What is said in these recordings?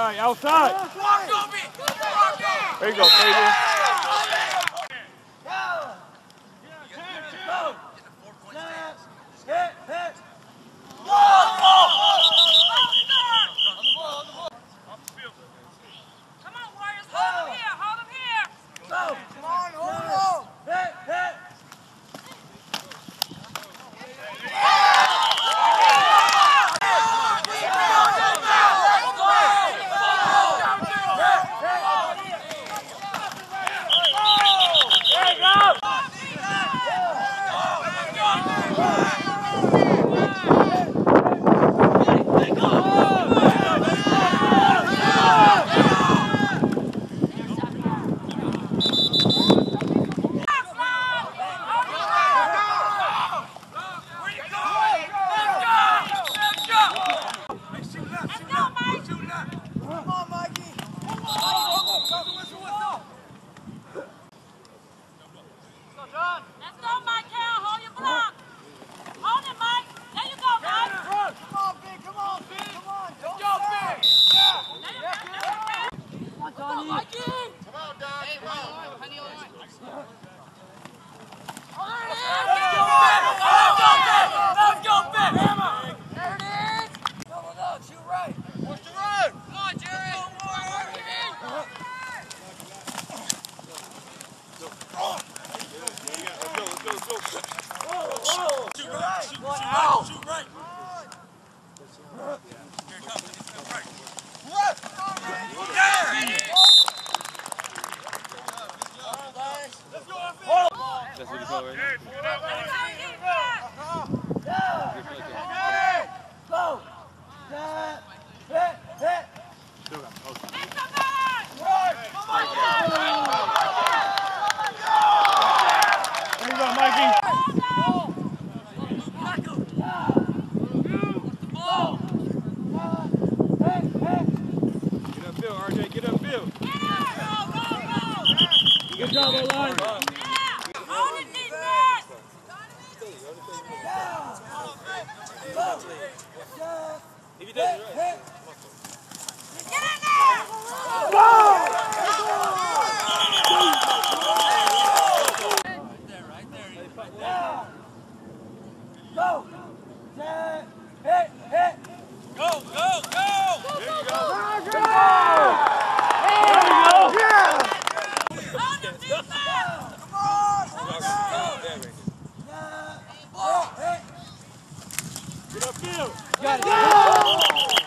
Outside, outside. There you go, baby. That's what you call it right now. Still got post. There you go, Mikey. Get upfield, RJ. Get upfield. Good job, O-line. If you did it right. Get in there! Right there. Go! Hit! Hit! Go! Go! Go! There you go! There you go! Yeah! Come on! Get upfield! Got it!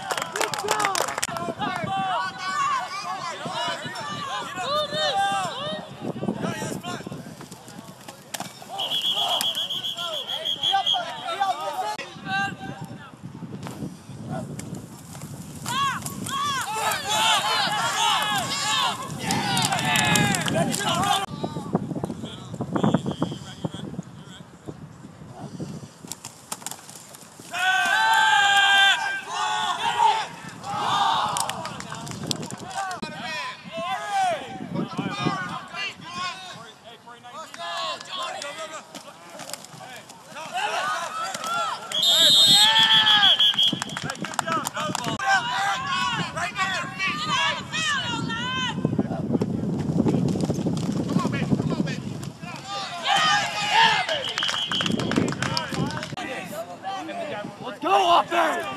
Let's go offense!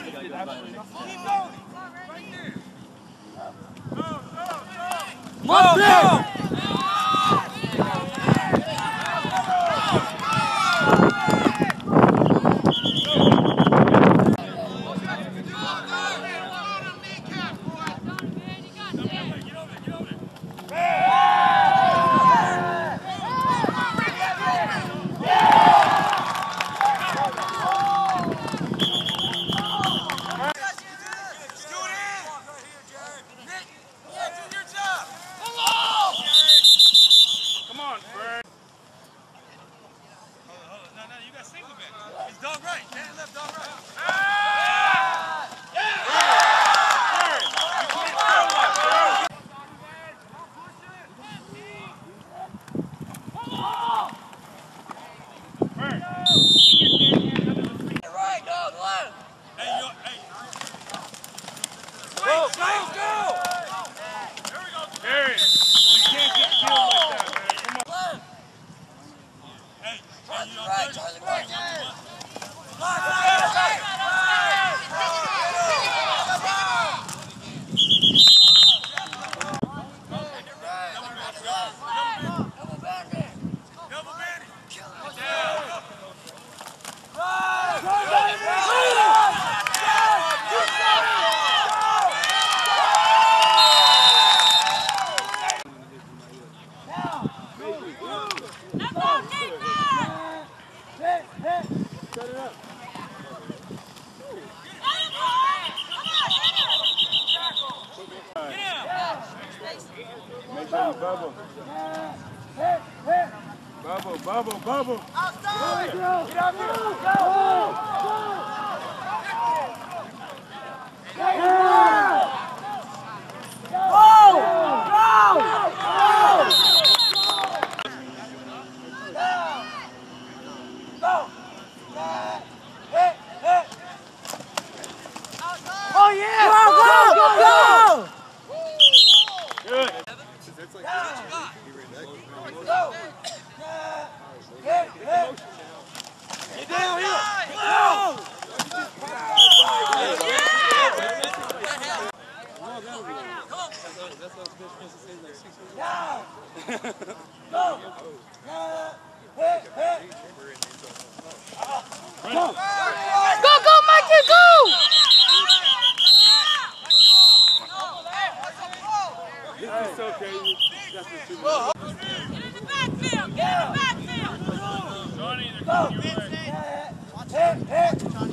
Come on, Fred. No, you got single back. It's dog right. Man left, dog right. Right, dog, left. Hey, Harry, you can't get killed like that, man. Come on. Hey, Charlie, make sure you bubble. Bubble. Get out here. Oh yeah! Go! Good. Get down here. Go, Mikey, go! It's okay. Get in the backfield! Get in the backfield! Johnny, they're coming your way. Get back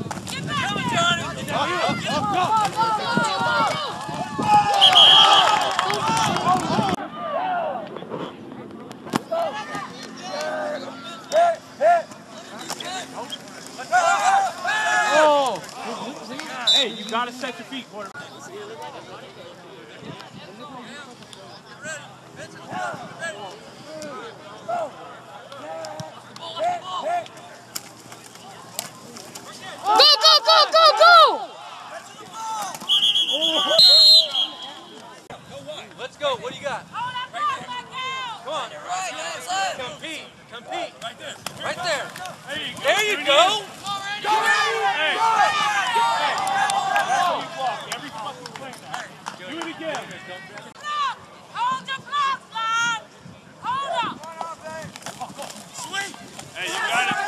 Hey, you gotta set your feet, quarterback. Go! Let's go. What do you got? Hold that ball back out! Come on. Compete. Right there. There you go. Hey. Every fucking play now. Do it again. Block! Hold your block, lad! Hold up! Hey, you got it.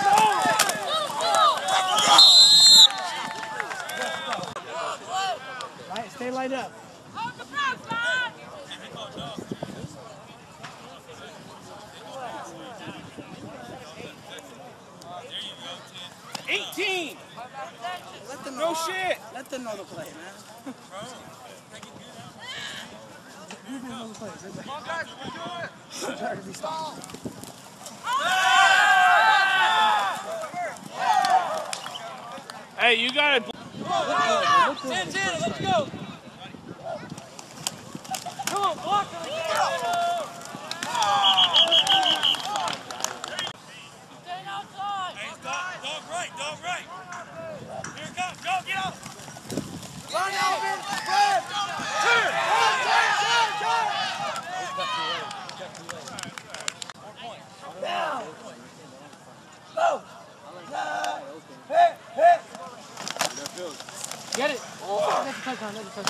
Right, stay lined up. Hold the block, lad! 18. Let them No shit. Let them know the play, man. Come on, guys. We do it. Try to be stopped. Hey, you got it. Santana, let's go. Come on, block him. Stay outside! Dog right. Here it comes. Go, get up. Run, Alvin. Get it. Oh, that's a touchdown. Let's go,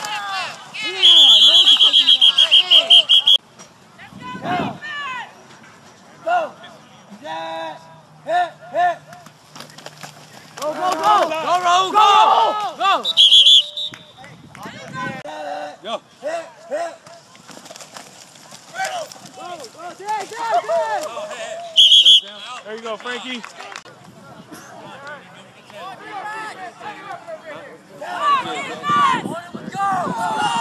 There you go, Frankie. Let's go!